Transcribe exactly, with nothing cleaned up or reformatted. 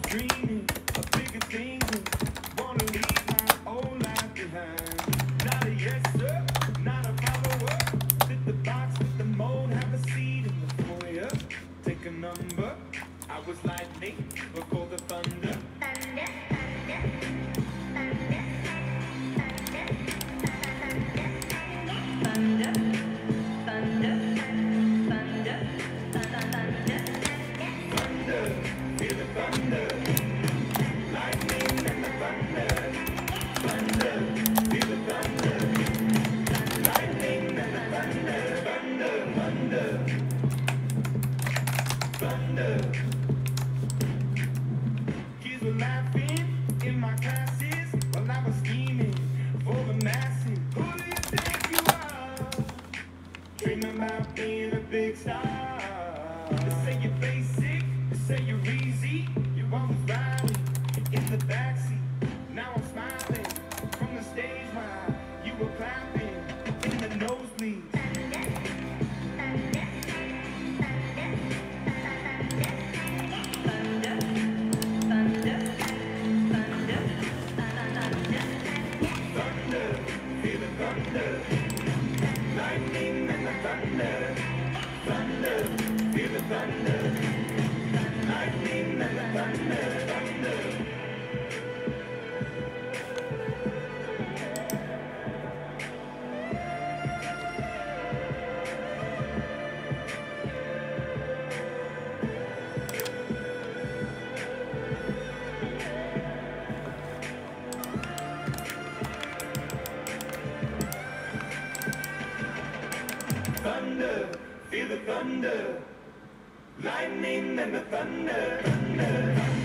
dreaming of bigger things and wanna leave my old life behind. Not a yes sir, not a follower. Fit the box, fit the mold, have a seat in the foyer. Take a number. I was lightning before the thunder. Thunder, thunder, thunder, thunder, thunder, thunder, thunder, thunder, thunder, feel the thunder, lightning and the thunder, thunder, feel the thunder, lightning and the thunder, thunder, thunder, thunder. Kids were laughing in my classes while I was scheming for the masses. Who do you think you are? Dreaming about being a big star. They say you're basic, they say you're easy. You're always riding in the backseat. Now I'm smiling from the stage while you were clapping in the nosebleeds. Thunder, lightning and the thunder, thunder, feel the thunder, lightning and the thunder, thunder. Thunder, feel the thunder, lightning and the thunder, thunder.